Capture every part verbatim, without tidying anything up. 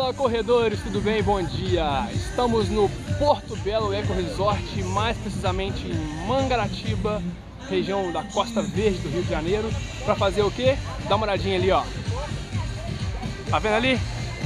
Fala corredores, tudo bem? Bom dia! Estamos no Porto Belo Eco Resort, mais precisamente em Mangaratiba, região da Costa Verde do Rio de Janeiro, para fazer o quê? Dá uma olhadinha ali, ó. Tá vendo ali?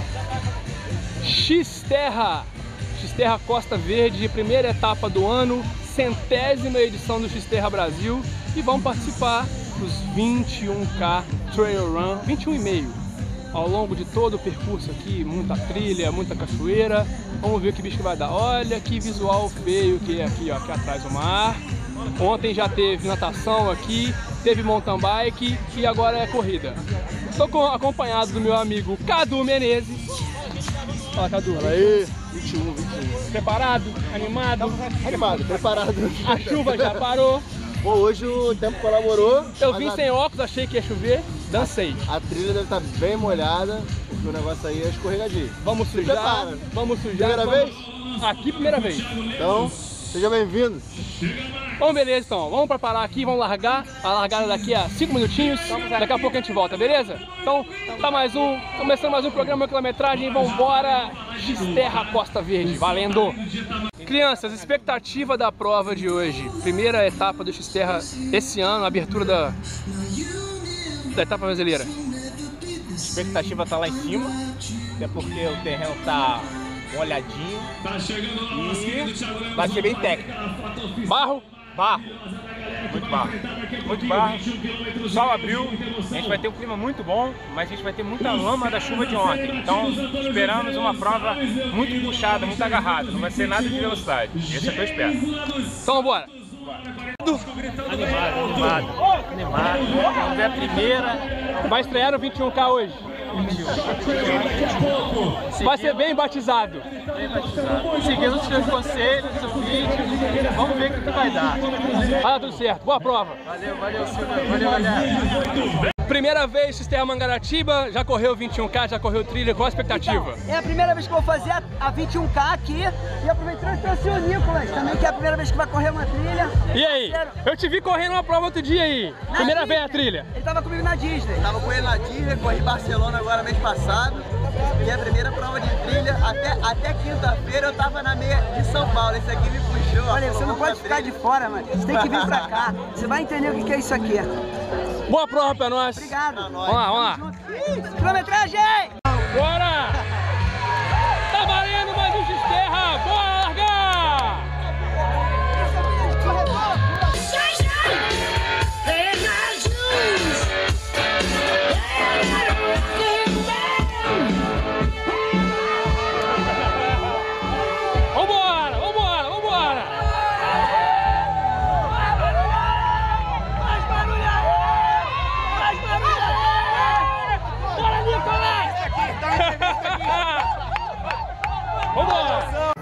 X-Terra, X-Terra Costa Verde, primeira etapa do ano, centésima edição do X-Terra Brasil, e vamos participar dos vinte e um K Trail Run, vinte e um e meio. Ao longo de todo o percurso aqui, muita trilha, muita cachoeira. Vamos ver o que bicho que vai dar. Olha que visual feio que é aqui, ó, aqui atrás do mar. Ontem já teve natação aqui, teve mountain bike e agora é corrida. Estou acompanhado do meu amigo Cadu Menezes. Fala, Cadu. Fala aí, vinte e um, vinte e um. Preparado? Animado? Animado, preparado. A chuva já parou. Bom, hoje o tempo colaborou. Eu vim a... sem óculos, achei que ia chover, dancei. A trilha deve estar bem molhada, porque o negócio aí é escorregadio. Vamos sujar, vamos sujar. Primeira vamos... vez? Aqui, primeira vez. Então, seja bem-vindo. Bom, beleza então, vamos preparar aqui, vamos largar. A largada daqui a cinco minutinhos, daqui a pouco a gente volta, beleza? Então, tá mais um, começando mais um programa quilometragem, vambora, X-Terra Costa Verde, valendo! Crianças, expectativa da prova de hoje, primeira etapa do X-Terra esse ano, abertura da, da etapa brasileira. A expectativa tá lá em cima, até porque o terreno tá molhadinho e vai ser bem técnico. Barro? Barro, muito barro, muito barro. O sol abriu, a gente vai ter um clima muito bom, mas a gente vai ter muita lama da chuva de ontem. Então esperamos uma prova muito puxada, muito agarrada, não vai ser nada de velocidade. Esse é o que eu espero. Então bora! Animado, animado, animado. Vamos ver a primeira. Vai estrear no vinte e um K hoje? Vai ser bem batizado. Bem batizado. Seguindo os seus conselhos, o vídeo, vamos ver o que vai dar. Vai dar tudo certo, boa prova. Valeu, valeu, Silvio. Valeu, galera. Primeira vez X-Terra Mangaratiba, já correu vinte e um K, já correu trilha, qual a expectativa? Então, é a primeira vez que eu vou fazer a, a vinte e um K aqui e aproveitando que trouxe o Nicolas também, que é a primeira vez que vai correr uma trilha. E aí? Eu te vi correndo uma prova outro dia aí, Na primeira Disney. vez a trilha. Ele tava comigo na Disney. Tava com ele na Disney, corri em Barcelona agora mês passado. E a primeira prova de trilha, até, até quinta-feira eu tava na meia de São Paulo. Esse aqui me puxou. Olha, você não pode ficar de fora, mano. Você tem que vir pra cá. Você vai entender o que é isso aqui. Boa prova pra nós. Obrigado. Vamos lá, vamos lá. Quilometragem! Bora! Tá valendo mais um X-Terra! Bora largar! Vambora, vambora, vambora! Vambora!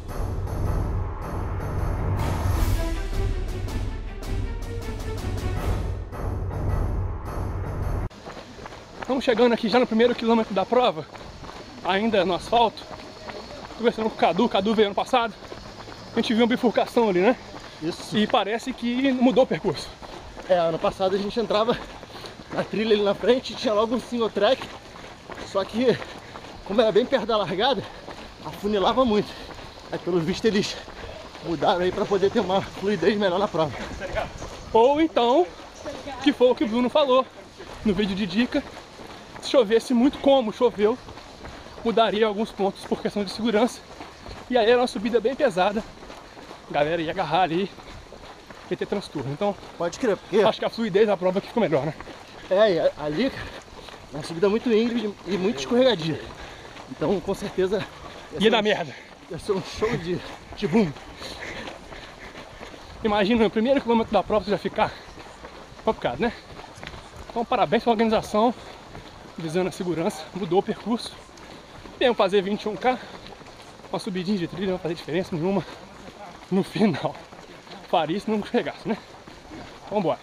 Estamos chegando aqui já no primeiro quilômetro da prova, ainda no asfalto. Tô conversando com o Cadu, o Cadu veio ano passado. A gente viu uma bifurcação ali, né? Isso. E parece que mudou o percurso. É, ano passado a gente entrava na trilha ali na frente, tinha logo um single track. Só que, como era bem perto da largada, afunilava muito. Aí, pelo visto, eles mudaram aí pra poder ter uma fluidez melhor na prova. Ou então, que foi o que o Bruno falou no vídeo de dica, se chovesse muito como choveu, mudaria alguns pontos por questão de segurança. E aí era uma subida bem pesada, a galera ia agarrar ali e ter transtorno. Então, Pode crer, porque... acho que a fluidez da prova aqui ficou melhor, né? É, e ali, cara, é uma subida muito íngreme e muito escorregadia. Então, com certeza... Ia dar merda. Ia ser um show de, de boom. Imagina, no primeiro quilômetro da prova você já ficar complicado, né? Então, parabéns pela organização, visando a segurança, mudou o percurso. Vamos fazer vinte e um K, uma subidinha de trilha, não vai fazer diferença nenhuma no final. Faria isso se não chegasse, né? Vamos embora.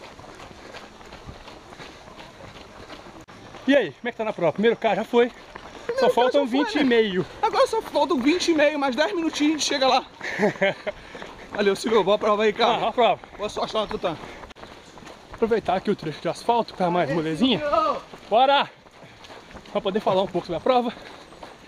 E aí, como é que tá na prova? Primeiro K já foi, só faltam vinte e meio. Agora só faltam vinte e meio, mais dez minutinhos a gente chega lá. Valeu, Silvio, boa prova aí, cara. Ah, a prova. Boa sorte lá no Tutã. Aproveitar aqui o trecho de asfalto, que tá mais molezinha. Bora! Pra poder falar um pouco sobre a prova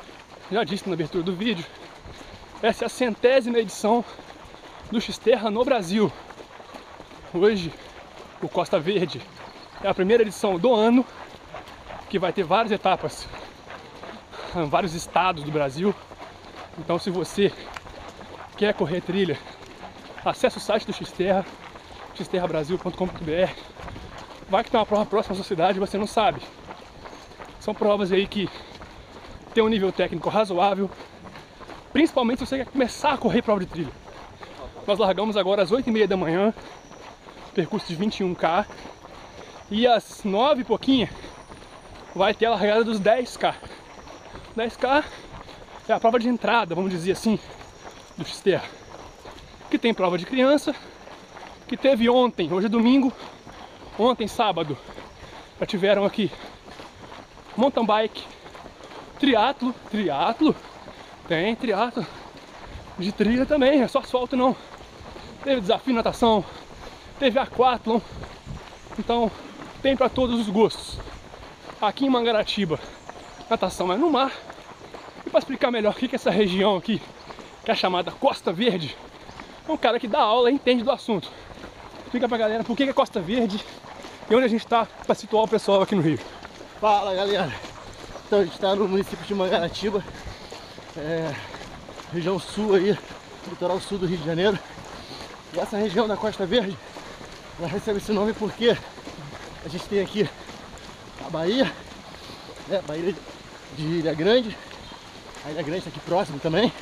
já disse na abertura do vídeo, essa é a centésima edição do Xterra no Brasil. Hoje, o Costa Verde é a primeira edição do ano, que vai ter várias etapas em vários estados do Brasil. Então, se você quer correr trilha, acesse o site do Xterra, xterra brasil ponto com ponto br. Vai que tem uma prova próxima à sua cidade e você não sabe. São provas aí que tem um nível técnico razoável, principalmente se você quer começar a correr prova de trilha. Nós largamos agora às oito e meia da manhã, percurso de vinte e um K, e às nove e pouquinho vai ter a largada dos dez K. dez K é a prova de entrada, vamos dizer assim, do Xterra, que tem prova de criança, que teve ontem, hoje é domingo, ontem sábado, já tiveram aqui mountain bike, triatlo, triatlo, tem triatlo de trilha também, é só asfalto não. Teve desafio natação, teve aquatlon, então tem para todos os gostos. Aqui em Mangaratiba, natação é no mar. E para explicar melhor o que é essa região aqui, que é chamada Costa Verde, é um cara que dá aula e entende do assunto. Explica pra galera por que é Costa Verde e onde a gente tá para situar o pessoal aqui no Rio. Fala, galera! Então a gente está no município de Mangaratiba, é, região sul aí, litoral sul do Rio de Janeiro. E essa região da Costa Verde, ela recebe esse nome porque a gente tem aqui a Bahia, né, Bahia de Ilha Grande, a Ilha Grande está aqui próximo também.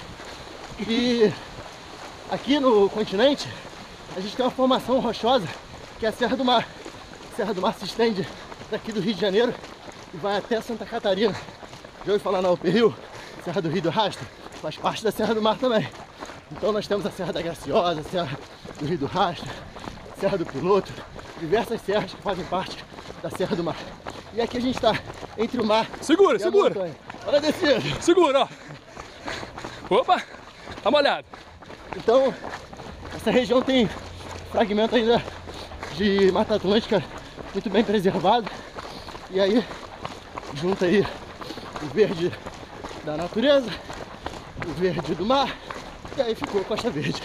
E aqui no continente a gente tem uma formação rochosa que é a Serra do Mar. A Serra do Mar se estende daqui do Rio de Janeiro e vai até Santa Catarina. Já ouviu falar na Upper Hill? Serra do Rio do Rastro faz parte da Serra do Mar também. Então nós temos a Serra da Graciosa, a Serra do Rio do Rastro, a Serra do Piloto, diversas serras que fazem parte da Serra do Mar. E aqui a gente está entre o mar Segura, e a segura! montanha. Olha a descida! Segura, ó! Opa! Tá molhado! Então, essa região tem fragmento ainda de Mata Atlântica muito bem preservado. E aí, junta aí o verde da natureza, o verde do mar, e aí ficou Costa Verde.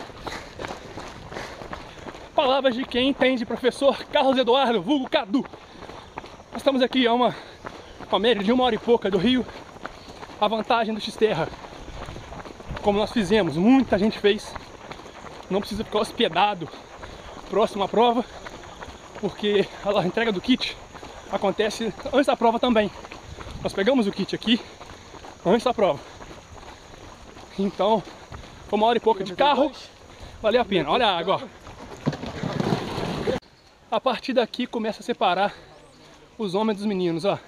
Palavras de quem entende, professor Carlos Eduardo, vulgo Cadu. Nós estamos aqui a uma, uma média de uma hora e pouca do Rio. A vantagem do Xterra, como nós fizemos, muita gente fez, não precisa ficar hospedado próximo à prova, porque a entrega do kit acontece antes da prova também. Nós pegamos o kit aqui antes da prova. Então, foi uma hora e pouca de carro, valeu a pena. Olha a água, ó. A partir daqui começa a separar os homens dos meninos, ó.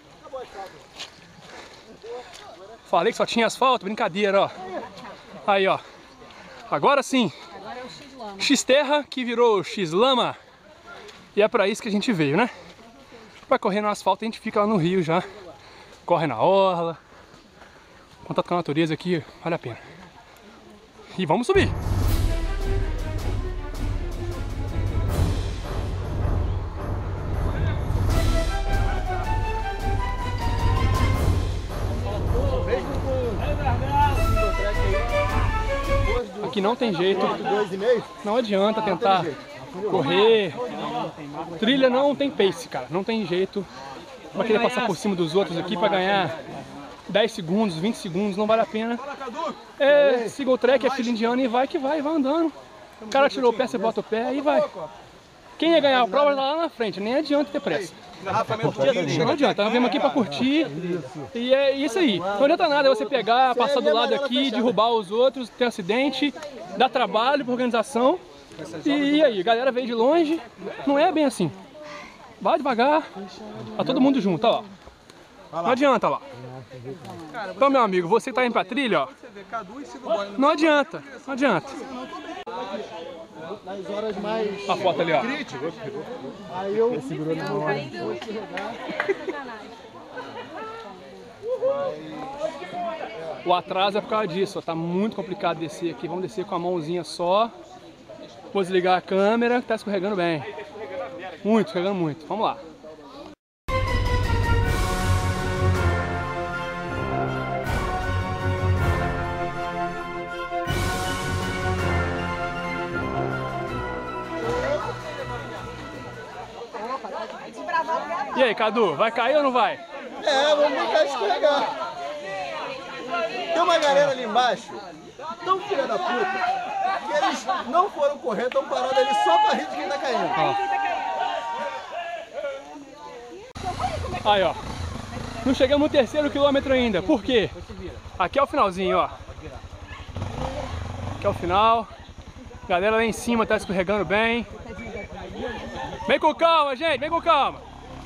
Falei que só tinha asfalto, brincadeira, ó. Aí, ó. Agora sim. Agora é o X-Lama. Xterra que virou X-Lama. E é pra isso que a gente veio, né? Vai correr no asfalto, a gente fica lá no Rio já. Corre na orla. Contato com a natureza aqui, vale a pena. E vamos subir. Aqui não tem jeito, não adianta tentar correr. Trilha não tem pace, cara, não tem jeito. Vai querer passar por cima dos outros aqui pra ganhar dez segundos, vinte segundos, não vale a pena. É, siga o track, é fila indiana e vai que vai, vai andando. O cara tirou o pé, você bota o pé e vai. Quem ia ganhar a prova tá lá na frente, nem adianta ter pressa. Não adianta, nós viemos aqui pra curtir e é isso aí. Não adianta nada você pegar, passar do lado aqui, derrubar os outros, ter acidente, dar trabalho pra organização. E aí, a galera veio de longe, não é bem assim. Vai devagar, tá todo mundo junto, ó. Não adianta lá. Então, meu amigo, você que tá indo pra trilha, ó. Não adianta, não adianta. Nas horas mais A foto ali, ó. críticas, aí eu Segurou na mão. O atraso é por causa disso, ó. Tá muito complicado descer aqui. Vamos descer com a mãozinha só. Vou desligar a câmera, que tá escorregando bem. Muito, escorregando muito. Vamos lá. aí, Cadu, vai cair ou não vai? É, vamos brincar de escorregar. Tem uma galera ali embaixo, tão filha da puta, que eles não foram correr, estão parados ali só pra rir de quem tá caindo. Ó. Aí, ó. Não chegamos no terceiro quilômetro ainda. Por quê? Aqui é o finalzinho, ó. Aqui é o final. A galera lá em cima tá escorregando bem. Vem com calma, gente. Vem com calma.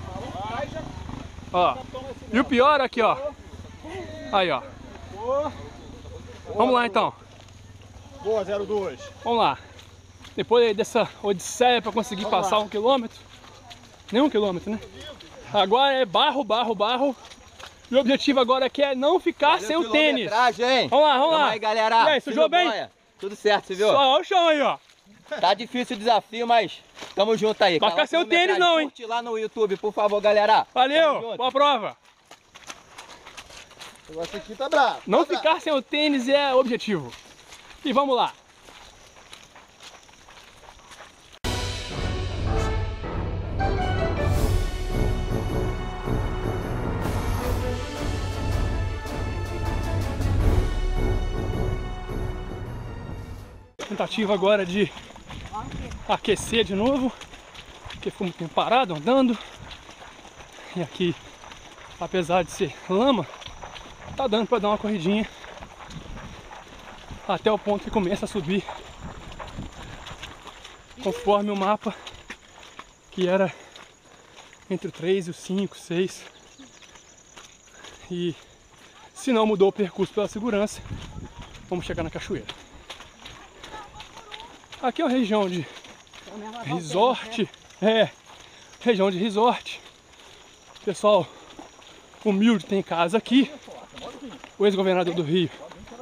Ó. E o pior aqui, ó. Aí, ó. Vamos lá, então. Boa, zero dois. Vamos lá. Depois dessa odisseia pra conseguir Vamos passar lá. um quilômetro. Nem um quilômetro, né? Agora é barro, barro, barro. E o objetivo agora aqui é não ficar Valeu sem o tênis. Hein? Vamos lá, vamos Tamo lá. Aí, galera. E aí, sujou bem? Boia. Tudo certo, você viu? Só o chão aí, ó. Tá difícil o desafio, mas tamo junto aí. Vai ficar sem o tênis não, hein? Curte lá no YouTube, por favor, galera. Valeu, boa prova. O negócio aqui tá bravo. Não tá ficar bravo. sem o tênis é o objetivo. E vamos lá. Tentativa agora de aquecer de novo, porque ficou muito tempo parado, andando. E aqui, apesar de ser lama, tá dando para dar uma corridinha até o ponto que começa a subir, conforme o mapa, que era entre o três e o cinco, seis. E se não mudou o percurso pela segurança, vamos chegar na cachoeira. Aqui é uma região de resort, é, região de resort. Pessoal humilde tem casa aqui. O ex-governador do Rio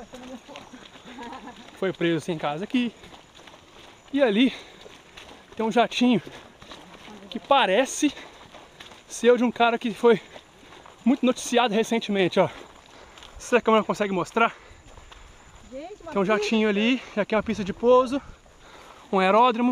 foi preso sem casa aqui. E ali tem um jatinho que parece ser o de um cara que foi muito noticiado recentemente, ó. Se a câmera consegue mostrar, tem um jatinho ali, e aqui é uma pista de pouso, um aeródromo.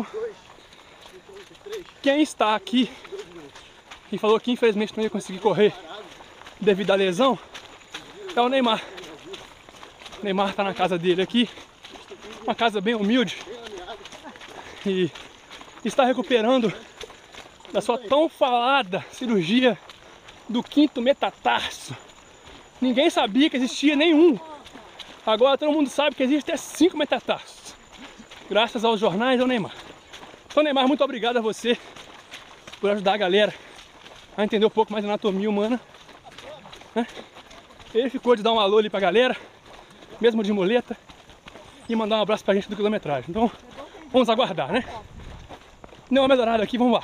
Quem está aqui e falou que infelizmente não ia conseguir correr devido à lesão é o Neymar. O Neymar está na casa dele aqui, uma casa bem humilde, e está recuperando da sua tão falada cirurgia do quinto metatarso. Ninguém sabia que existia nenhum. Agora todo mundo sabe que existe até cinco metatarsos, graças aos jornais e ao Neymar. Então, Neymar, muito obrigado a você por ajudar a galera a entender um pouco mais da anatomia humana, né? Ele ficou de dar um alô ali pra galera, mesmo de muleta, e mandar um abraço pra gente do quilometragem. Então, vamos aguardar, né? Deu uma melhorada aqui, vamos lá.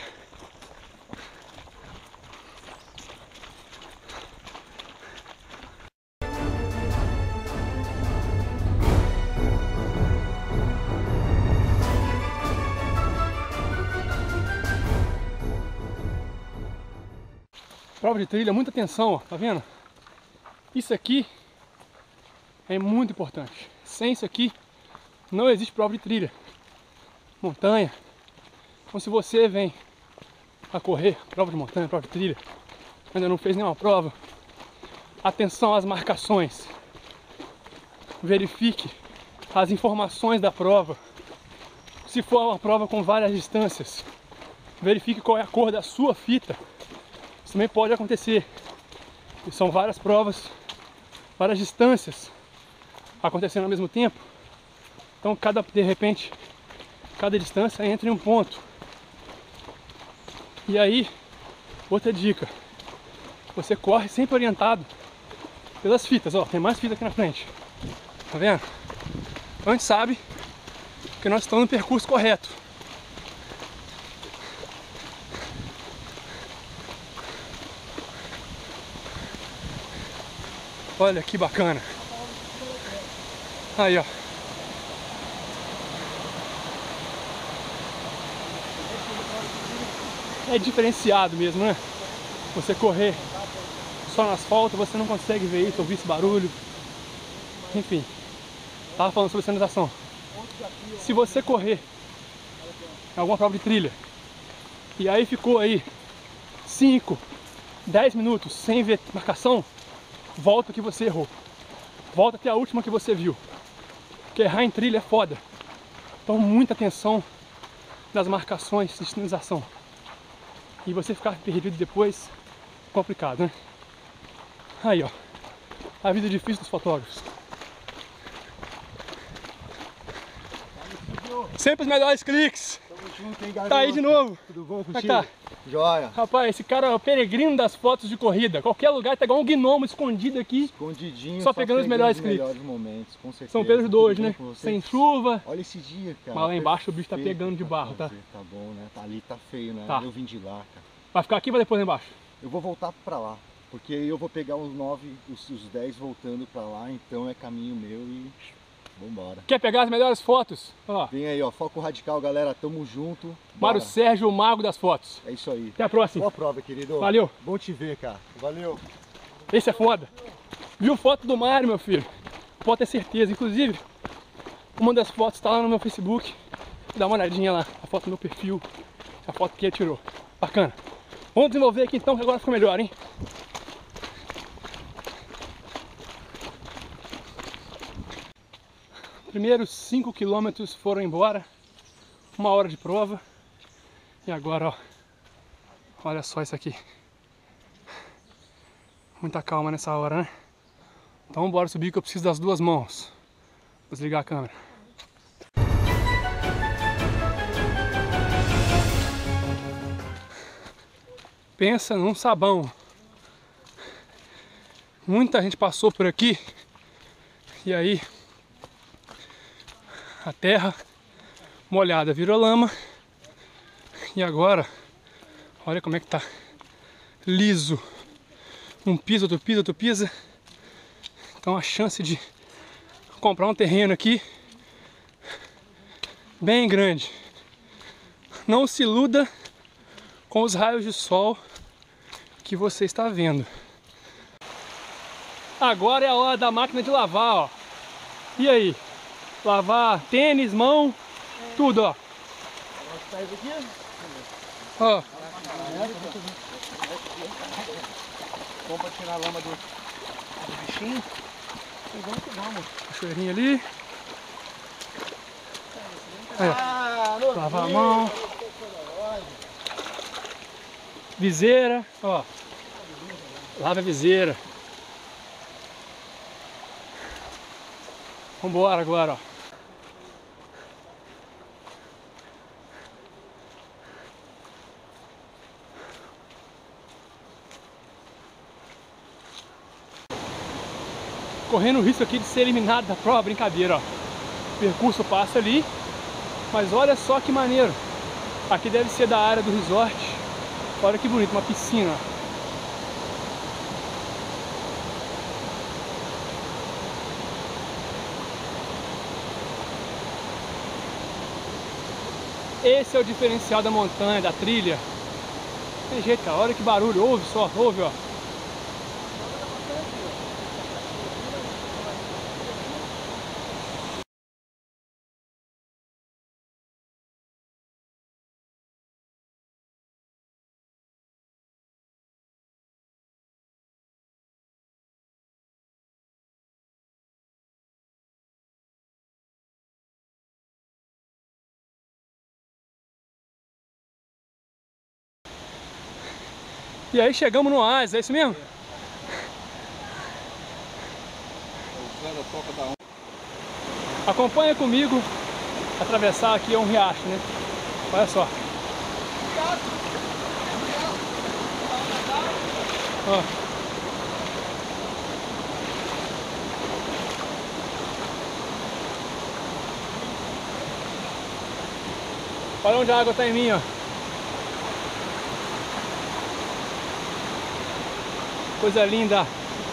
Prova de trilha, muita atenção, ó, tá vendo? Isso aqui é muito importante. Sem isso aqui não existe prova de trilha. Montanha. Então se você vem a correr prova de montanha, prova de trilha, ainda não fez nenhuma prova, atenção às marcações. Verifique as informações da prova. Se for uma prova com várias distâncias, verifique qual é a cor da sua fita. Isso também pode acontecer. E são várias provas, várias distâncias acontecendo ao mesmo tempo. Então, cada, de repente, cada distância entra em um ponto. E aí, outra dica: você corre sempre orientado pelas fitas. Ó, tem mais fita aqui na frente. Tá vendo? Então a gente sabe que nós estamos no percurso correto. Olha que bacana. Aí, ó. É diferenciado mesmo, né? Você correr só no asfalto, você não consegue ver isso, ouvir esse barulho. Enfim, tava falando sobre sinalização. Se você correr em alguma prova de trilha e aí ficou aí cinco, dez minutos sem ver marcação, volta o que você errou. Volta até a última que você viu. Porque errar em trilha é foda. Então muita atenção nas marcações de sinalização. E você ficar perdido depois, complicado, né? Aí, ó. A vida difícil dos fotógrafos. Sempre os melhores cliques. Tá aí de novo. Tudo bom Como é que contigo? tá? Joia. Rapaz, esse cara é o peregrino das fotos de corrida. Qualquer lugar tá igual um gnomo escondido aqui. Escondidinho. Só pegando os melhores cliques. melhores momentos, com certeza. São Pedro de hoje, né? Com você? Sem chuva. Olha esse dia, cara. Mas lá embaixo o bicho tá Perfeito pegando de pra barro, tá? fazer. Tá bom, né? Tá ali, tá feio, né? Tá. Eu vim de lá, cara. Vai ficar aqui ou vai depois lá embaixo? Eu vou voltar pra lá. Porque aí eu vou pegar os nove, os, os dez voltando pra lá. Então é caminho meu e vambora. Quer pegar as melhores fotos? Ó, Vem aí, ó. Foco Radical, galera. Tamo junto. Mário Bora. Sérgio, o mago das fotos. É isso aí. Até a próxima. Boa prova, querido. Valeu. Bom te ver, cara. Valeu. Esse é foda. Viu foto do Mário, meu filho? Pode ter certeza. Inclusive, uma das fotos tá lá no meu Facebook. Dá uma olhadinha lá. A foto do meu perfil. A foto que ele tirou. Bacana. Vamos desenvolver aqui então, que agora ficou melhor, hein? Primeiros cinco quilômetros foram embora. Uma hora de prova. E agora, ó. Olha só isso aqui. Muita calma nessa hora, né? Então bora subir que eu preciso das duas mãos. Vou desligar a câmera. Pensa num sabão. Muita gente passou por aqui. E aí a terra molhada virou lama. E agora, olha como é que tá liso. Um piso, outro piso, outro pisa. Então a chance de comprar um terreno aqui bem grande. Não se iluda com os raios de sol que você está vendo. Agora é a hora da máquina de lavar, ó. E aí? Lavar tênis, mão, tudo, ó. Ó. Vamos pra tirar a lama do, do bichinho. E vamos que vamos. Cachoeirinha ali. Aí, ó. Lavar a mão. Viseira, ó. Lava a viseira. Vambora agora, ó. Correndo o risco aqui de ser eliminado da prova, brincadeira, ó. O percurso passa ali, mas olha só que maneiro. Aqui deve ser da área do resort. Olha que bonito, uma piscina, ó. Esse é o diferencial da montanha, da trilha. Tem jeito, cara. Olha que barulho. Ouve só, ouve, ó. E aí chegamos no oásis, é isso mesmo? Acompanha comigo. Atravessar aqui é um riacho, né? Olha só. Ó. Olha onde a água está em mim, ó. Coisa linda.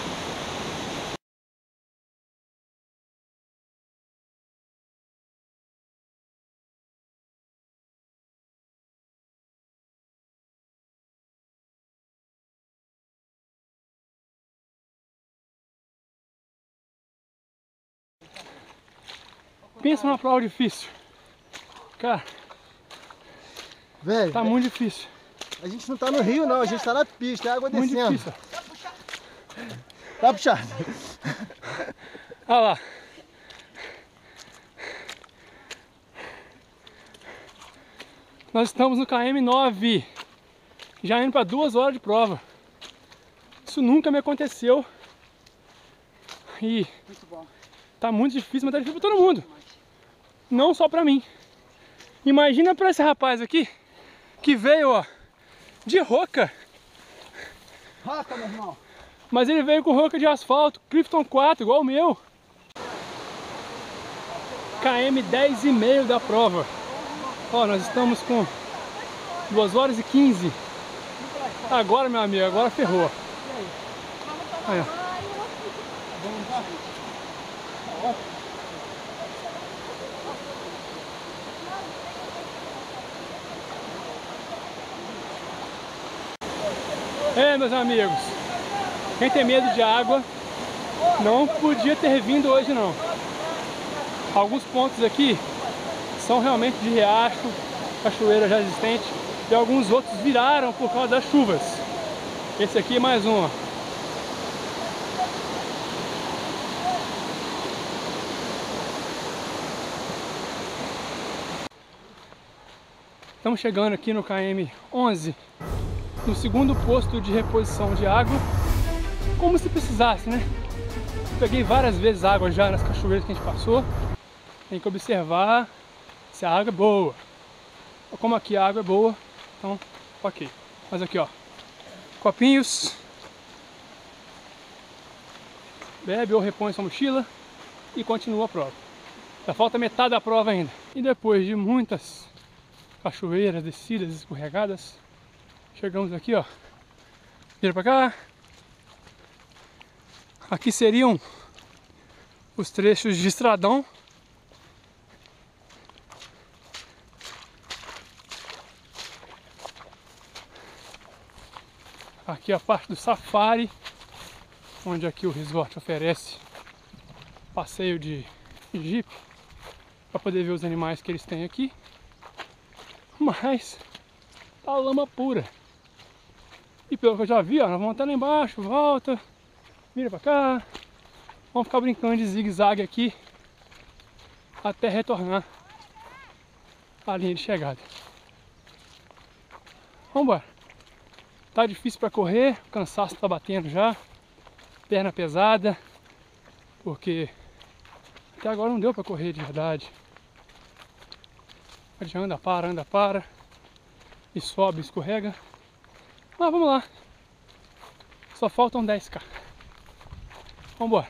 Pensa numa prova difícil. Cara, velho, tá muito difícil. A gente não tá no rio não, a gente tá na pista, é água Muito descendo. difícil. Tá puxado. Olha lá. Nós estamos no K M nove, já indo para duas horas de prova. Isso nunca me aconteceu. E Muito bom. tá muito difícil, mas tá difícil para todo mundo. Não só para mim. Imagina para esse rapaz aqui, que veio, ó, de roca. Roca, meu irmão. Mas ele veio com roca de asfalto, Clifton quatro, igual o meu. K M dez e meio da prova. Ó, nós estamos com duas horas e quinze. Agora, meu amigo, agora ferrou. Aí, ó. É, meus amigos, quem tem medo de água não podia ter vindo hoje não. Alguns pontos aqui são realmente de riacho, cachoeira já existente, e alguns outros viraram por causa das chuvas. Esse aqui é mais um, ó. Estamos chegando aqui no K M onze, no segundo posto de reposição de água, como se precisasse, né? Peguei várias vezes água já nas cachoeiras que a gente passou. Tem que observar se a água é boa. Como aqui a água é boa, então ok. Mas aqui, ó, copinhos. Bebe ou repõe sua mochila e continua a prova. Já falta metade da prova ainda. E depois de muitas cachoeiras, descidas, escorregadas, chegamos aqui, ó. Vira pra cá. Aqui seriam os trechos de estradão. Aqui a parte do safari, onde aqui o resort oferece passeio de jeep para poder ver os animais que eles têm aqui. Mas tá lama pura. E pelo que eu já vi, ó, nós vamos até lá embaixo, volta, vira pra cá. Vamos ficar brincando de zigue-zague aqui até retornar à linha de chegada. Vamos embora. Tá difícil para correr, o cansaço tá batendo já, perna pesada, porque até agora não deu para correr de verdade. A gente anda, para, anda, para, e sobe, escorrega. Mas vamos lá, só faltam dez K. Vamos embora.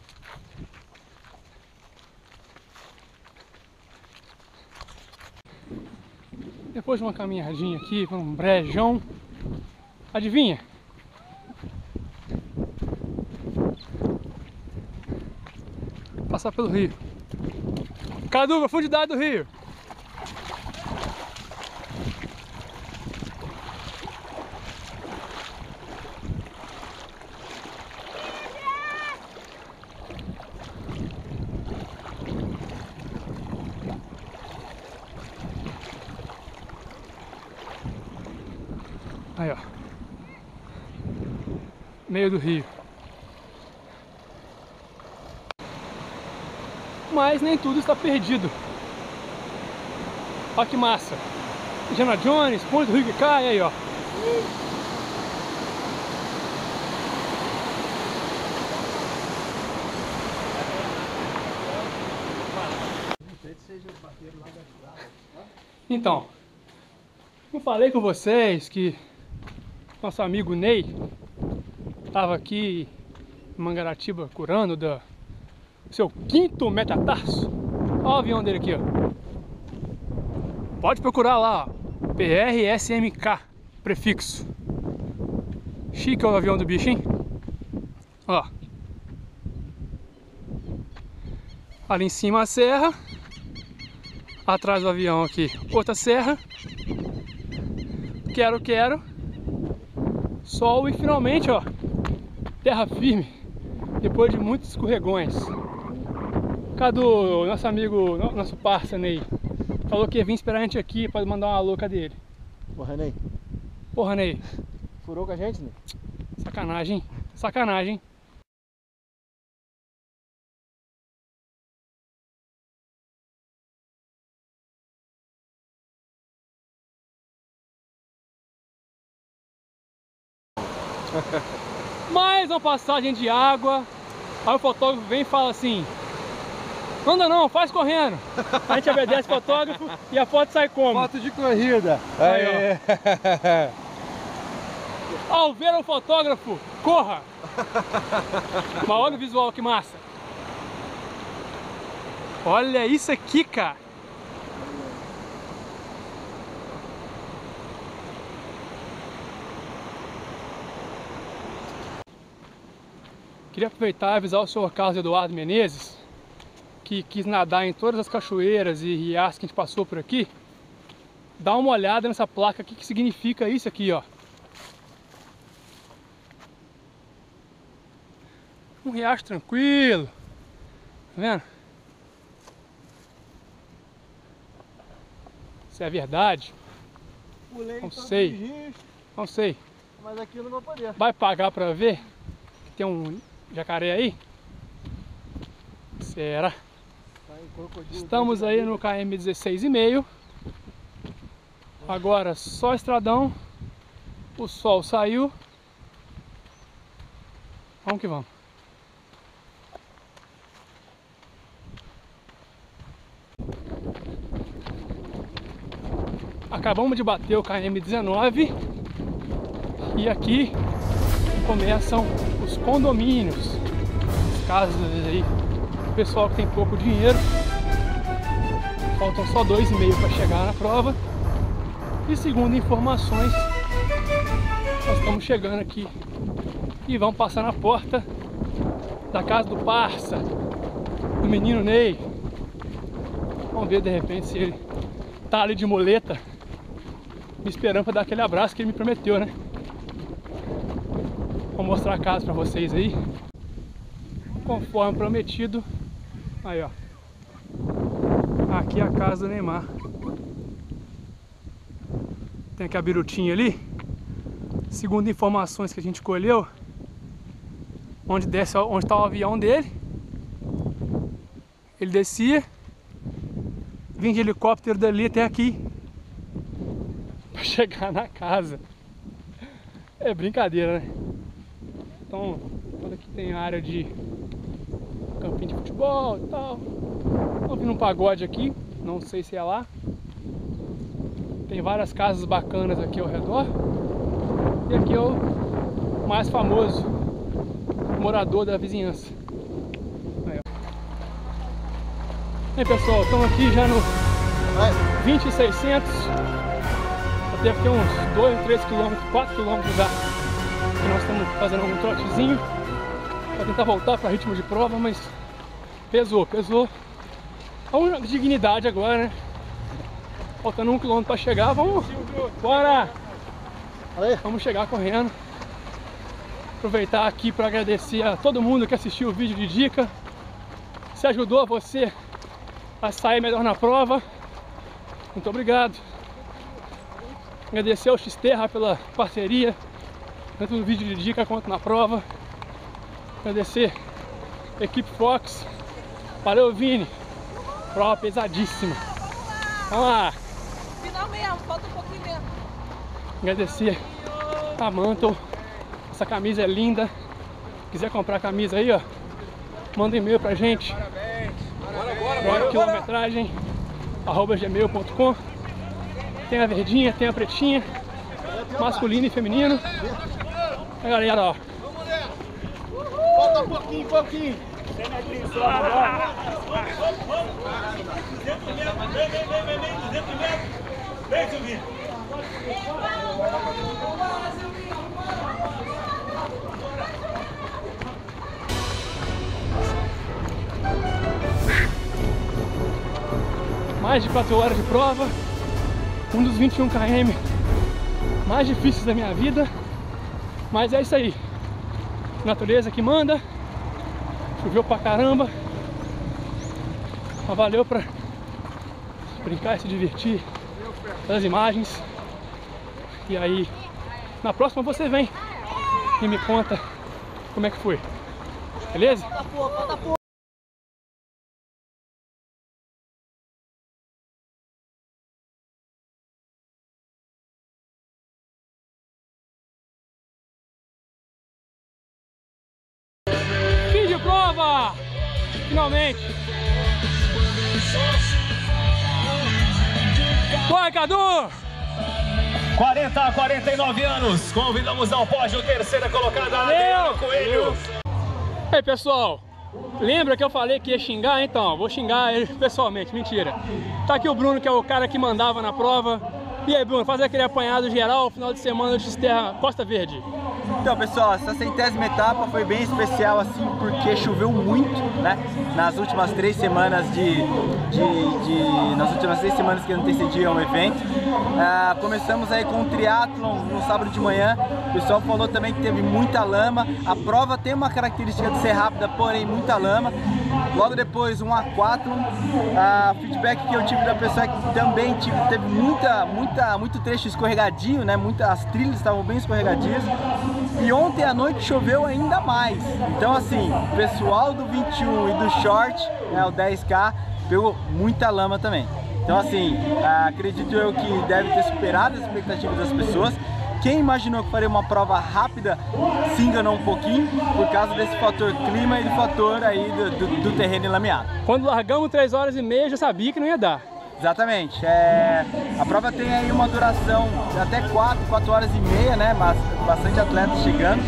Depois de uma caminhadinha aqui, para um brejão, adivinha? Passar pelo rio. Cadu, profundidade do rio. Aí, ó. Meio do rio. Mas nem tudo está perdido. Olha que massa. Indiana Jones, Ponte do Rio que cai, aí, ó. Então, eu falei com vocês que nosso amigo Ney estava aqui em Mangaratiba curando do seu quinto metatarso. Olha o avião dele aqui, ó. Pode procurar lá, ó. P R S M K, prefixo. Chique o avião do bicho, hein? Ó. Ali em cima a serra. Atrás do avião aqui, outra serra. Quero, quero. Sol e finalmente, ó, terra firme, depois de muitos escorregões. Cadu, nosso amigo, nosso parceiro Ney, falou que ia vir esperar a gente aqui para mandar uma louca dele. Porra, Ney. Porra, Ney. Furou com a gente, Ney? Sacanagem, hein? Sacanagem, hein? Mais uma passagem de água. Aí o fotógrafo vem e fala assim: não anda não, faz correndo. A gente obedece o fotógrafo e a foto sai como? Foto de corrida. Aí, ó. Ao ver o fotógrafo, corra. Mas olha o visual, que massa. Olha isso aqui, cara. Queria aproveitar e avisar o senhor Carlos Eduardo Menezes, que quis nadar em todas as cachoeiras e riachos que a gente passou por aqui. Dá uma olhada nessa placa aqui, que significa isso aqui, ó. Um riacho tranquilo. Tá vendo? Isso é verdade? Não sei. Não sei. Mas aqui eu não vou poder. Vai pagar pra ver? Que tem um jacaré aí? Será? Estamos aí no K M dezesseis e meio. Agora só estradão. O sol saiu. Vamos que vamos. Acabamos de bater o K M dezenove. E aqui começam os condomínios, as casas aí, o pessoal que tem pouco dinheiro. Faltam só dois e meio para chegar na prova. E segundo informações, nós estamos chegando aqui e vamos passar na porta da casa do parça, do menino Ney. Vamos ver de repente se ele tá ali de muleta, me esperando para dar aquele abraço que ele me prometeu, né? Vou mostrar a casa pra vocês aí, conforme prometido. Aí, ó, aqui é a casa do Neymar. Tem aqui a birutinha ali. Segundo informações que a gente colheu, onde desce, onde está o avião dele, ele descia, vinha de helicóptero dali até aqui pra chegar na casa. É brincadeira, né? Então, olha aqui, tem área de campinho de futebol e tal. Tô ouvindo um pagode aqui, não sei se é lá. Tem várias casas bacanas aqui ao redor. E aqui é o mais famoso morador da vizinhança. Aí, ó. Aí, pessoal, estamos aqui já no vinte e seiscentos. Deve ter uns dois, três quilômetros, quatro quilômetros já. Que nós estamos fazendo um trotezinho para tentar voltar para ritmo de prova, mas pesou, pesou. A única dignidade agora, né? Faltando um quilômetro para chegar, vamos, bora! Vamos chegar correndo. Aproveitar aqui para agradecer a todo mundo que assistiu o vídeo de dica. Se ajudou você a sair melhor na prova, muito obrigado. Agradecer ao Xterra pela parceria, tanto no vídeo de dica quanto na prova. Agradecer a equipe Fox. Valeu, Vini. Prova pesadíssima. Vamos lá. Final mesmo, falta um pouquinho mesmo. Agradecer a Mantle. Essa camisa é linda. Se quiser comprar a camisa aí, ó, manda um e-mail pra gente. Parabéns. Bora, quilometragem arroba gmail ponto com. Tem a verdinha, tem a pretinha, masculino e feminino. A galera, ó. Falta um pouquinho, pouquinho. Vem, Silvinho. Mais de quatro horas de prova. Um dos vinte e um quilômetros mais difíceis da minha vida. Mas é isso aí. Natureza que manda. Choveu pra caramba. Mas valeu pra brincar e se divertir pelas imagens. E aí na próxima você vem e me conta como é que foi. Beleza? Fim de prova! Finalmente! Vai, Cadu! quarenta a quarenta e nove anos, convidamos ao pódio terceira colocada, Adriano Coelho. E aí, pessoal, lembra que eu falei que ia xingar? Então, vou xingar ele pessoalmente, mentira. Tá aqui o Bruno, que é o cara que mandava na prova. E aí, Bruno, faz aquele apanhado geral, final de semana de Xterra Costa Verde. Então, pessoal, essa centésima etapa foi bem especial, assim, porque choveu muito, né? Nas últimas três semanas de... de, de nas últimas três semanas que antecediam o evento. Ah, começamos aí com um triatlon no sábado de manhã. O pessoal falou também que teve muita lama. A prova tem uma característica de ser rápida, porém muita lama. Logo depois um aquatlon. Ah, feedback que eu tive da pessoa é que também tive, teve muita, muita, muito trecho escorregadio, né? Muita, as trilhas estavam bem escorregadias. E ontem à noite choveu ainda mais. Então assim, o pessoal do vinte e um e do short, né, o dez K, pegou muita lama também. Então assim, acredito eu que deve ter superado as expectativas das pessoas. Quem imaginou que faria uma prova rápida se enganou um pouquinho por causa desse fator clima e do fator aí do, do, do terreno enlameado. Quando largamos três horas e meia, já sabia que não ia dar. Exatamente. É, a prova tem aí uma duração de até quatro, quatro horas e meia, né? Mas bastante atletas chegando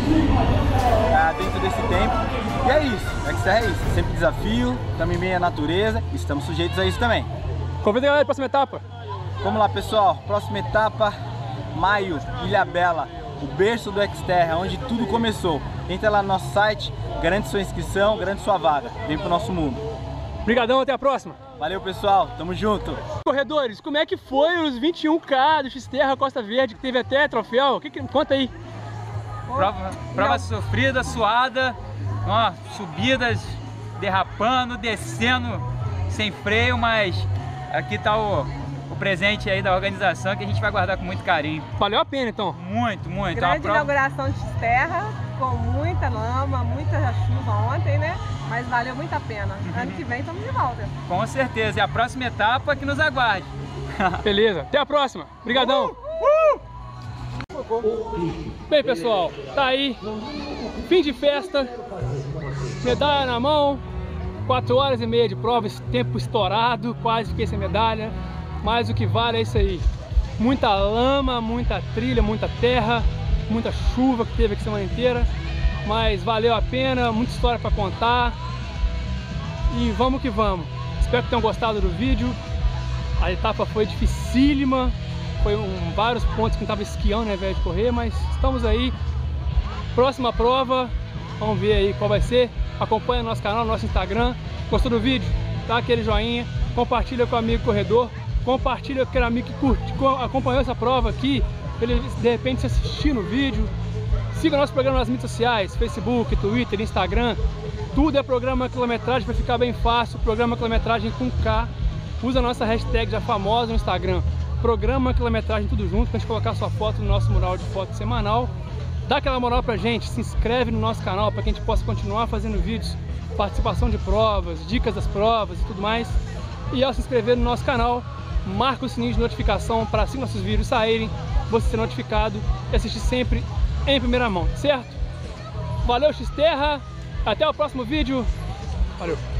é, dentro desse tempo. E é isso, é que é isso. Sempre desafio, também meio a natureza, e estamos sujeitos a isso também. Convida a galera para a próxima etapa. Vamos lá, pessoal. Próxima etapa, maio, Ilhabela, o berço do Xterra, onde tudo começou. Entra lá no nosso site, garante sua inscrição, garante sua vaga. Vem pro nosso mundo. Obrigadão, até a próxima. Valeu, pessoal. Tamo junto. Corredores, como é que foi os vinte e um K do Xterra Costa Verde, que teve até troféu? O que que... Conta aí. Prova, prova sofrida, suada, ó, subidas, derrapando, descendo sem freio, mas aqui tá o, o presente aí da organização que a gente vai guardar com muito carinho. Valeu a pena, então? Muito, muito. Grande prova... inauguração de Xterra, com muita lama, muita chuva ontem, né? Mas valeu muito a pena. Uhum. Ano que vem estamos de volta. Com certeza. E a próxima etapa que nos aguarde. Beleza. Até a próxima. Obrigadão. Uh! Uh! Bem, pessoal, tá aí. Fim de festa. Medalha na mão. Quatro horas e meia de prova, tempo estourado. Quase fiquei sem medalha. Mas o que vale é isso aí. Muita lama, muita trilha, muita terra, muita chuva que teve aqui a semana inteira. Mas valeu a pena, muita história para contar. E vamos que vamos. Espero que tenham gostado do vídeo. A etapa foi dificílima. Foi um, vários pontos que não estava esquiando, né, velho, de correr. Mas estamos aí. Próxima prova. Vamos ver aí qual vai ser. Acompanha o nosso canal, nosso Instagram. Gostou do vídeo? Dá aquele joinha. Compartilha com o amigo corredor. Compartilha com aquele amigo que curte, acompanhou essa prova aqui. Ele de repente se assistir no vídeo. Siga nosso programa nas mídias sociais, Facebook, Twitter, Instagram. Tudo é programa quilometragem, para ficar bem fácil. Programa quilometragem com K. Usa a nossa hashtag já famosa no Instagram. Programa quilometragem tudo junto, pra gente colocar sua foto no nosso mural de foto semanal. Dá aquela moral pra gente, se inscreve no nosso canal para que a gente possa continuar fazendo vídeos, participação de provas, dicas das provas e tudo mais. E ao se inscrever no nosso canal, marca o sininho de notificação para assim nossos vídeos saírem, você ser notificado e assistir sempre em primeira mão, certo? Valeu, Xterra, até o próximo vídeo, valeu!